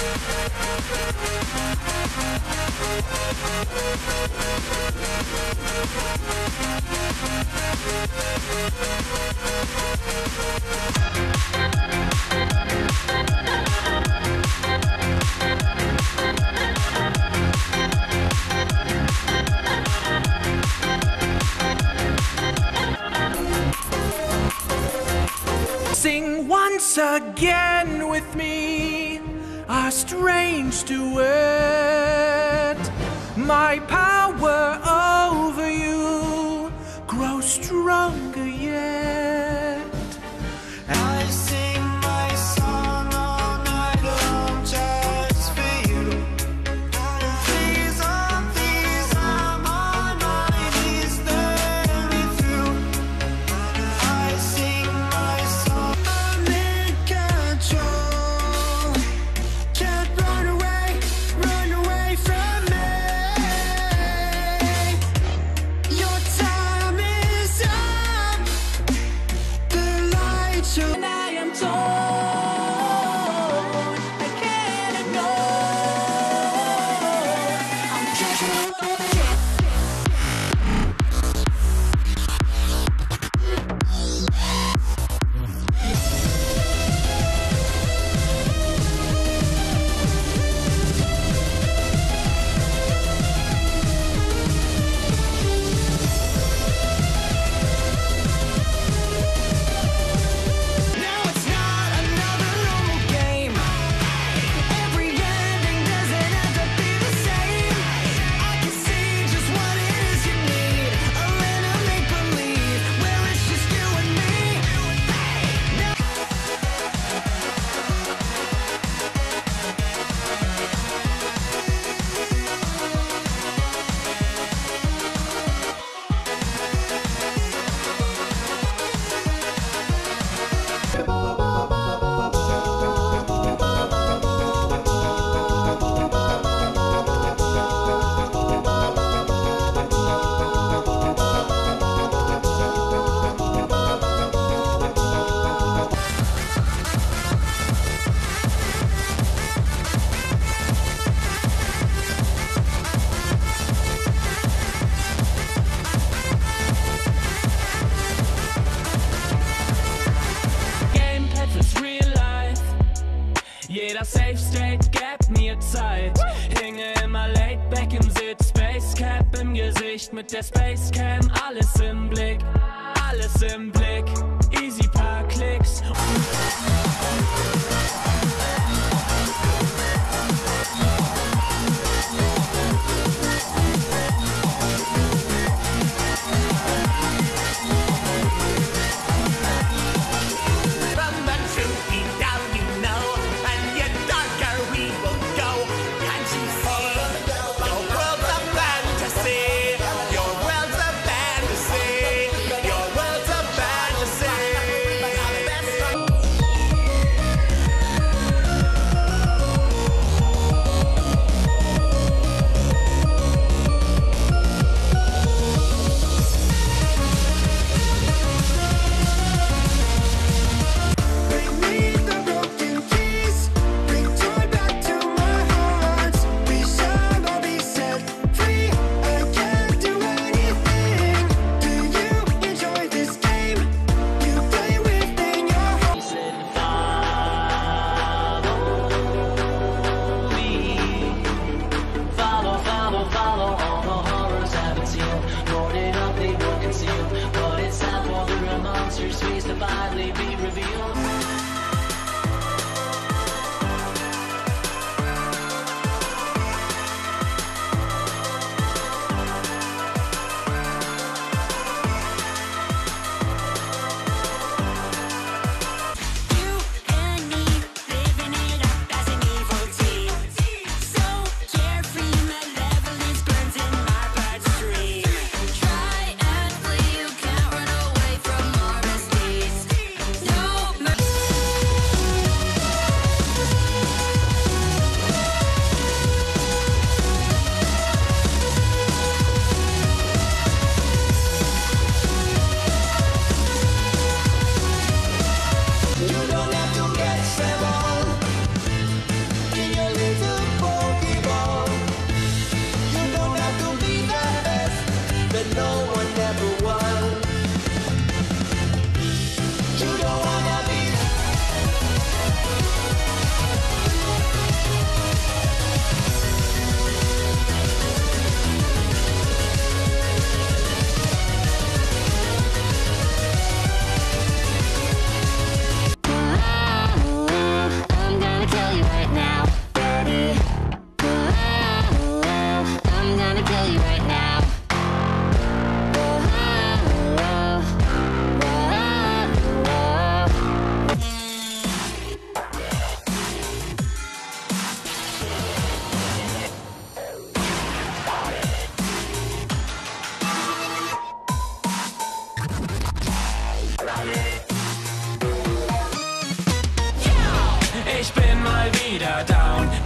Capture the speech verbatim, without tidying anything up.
Sing once again with me our strange duet. My power over you grows stronger yet. I sing my song all night long just for you. Please, oh please, I'm on my knees, let me through. I sing my song, I'm in control. Can't run away, run away from me. Your time is up. The light show. And I am torn, I can't ignore. I'm treasuring all the shit. Now it's not another normal game. Every ending doesn't have to be the same. I can see just what it is you need. A little make-believe where it's just you and me. Now Gamepad fürs Real Life. Jeder Safe State gab mir Zeit. Hinge immer laid back im Sitz, Space Cap im Gesicht mit der Space Cam. Alles im Blick, alles im Blick. Easy paar Klicks. From the shooting down, you know, and yet darker we will go. Can't you see? Your world's a fantasy. Your world's a fantasy. Your world's a fantasy. tell you right now. Whoa, whoa, whoa, whoa. Ich bin mal wieder down.